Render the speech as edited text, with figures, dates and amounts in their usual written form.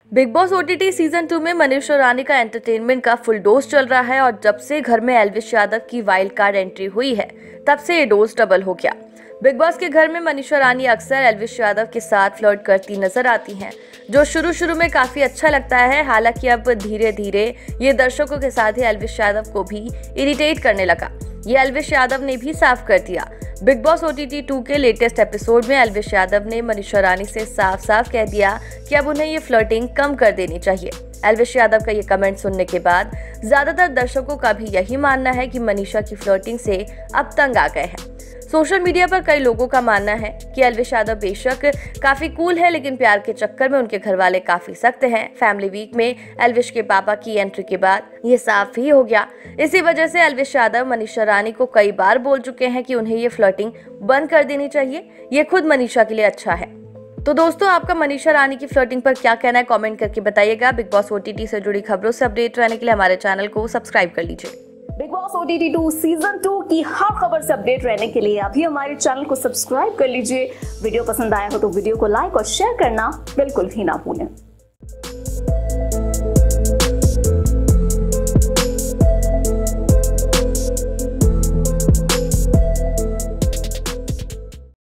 Big boss OTT season 2 में मनीष और रानी का एंटरटेनमेंट का फुल डोज चल रहा है और जब से घर में एल्विश यादव की वाइल्ड कार्ड एंट्री हुई है तब से ये डोज डबल हो गया। बिग बॉस के घर में मनीष और रानी अक्सर एल्विश यादव के साथ फ्लर्ट करती नजर आती हैं, जो शुरू में काफी अच्छा लगता है। हालांकि अब धीरे धीरे ये दर्शकों के साथ ही एल्विश यादव को भी इरिटेट करने लगा। ये एल्विश यादव ने भी साफ कर दिया। बिग बॉस ओटीटी 2 के लेटेस्ट एपिसोड में एल्विश यादव ने मनीष और रानी से साफ कह दिया कि अब उन्हें ये फ्लर्टिंग कम कर देनी चाहिए। एल्विश यादव का ये कमेंट सुनने के बाद ज्यादातर दर्शकों का भी यही मानना है कि मनीषा की फ्लर्टिंग से अब तंग आ गए हैं। सोशल मीडिया पर कई लोगों का मानना है कि एल्विश यादव बेशक काफी कूल है, लेकिन प्यार के चक्कर में उनके घर वाले काफी सख्त हैं। फैमिली वीक में एल्विश के पापा की एंट्री के बाद ये साफ ही हो गया। इसी वजह से एल्विश यादव मनीषा रानी को कई बार बोल चुके हैं कि उन्हें ये फ्लर्टिंग बंद कर देनी चाहिए। ये खुद मनीषा के लिए अच्छा है। तो दोस्तों, आपका मनीषा रानी की फ्लर्टिंग पर क्या कहना है, कमेंट करके बताइएगा। बिग बॉस ओटीटी से जुड़ी खबरों से अपडेट रहने के लिए हमारे चैनल को सब्सक्राइब कर लीजिए। बिग बॉस ओटीटी 2 सीजन 2 की हर खबर से अपडेट रहने के लिए अभी हमारे चैनल को सब्सक्राइब कर लीजिए। वीडियो पसंद आया हो तो वीडियो को लाइक और शेयर करना बिल्कुल भी ना भूलें।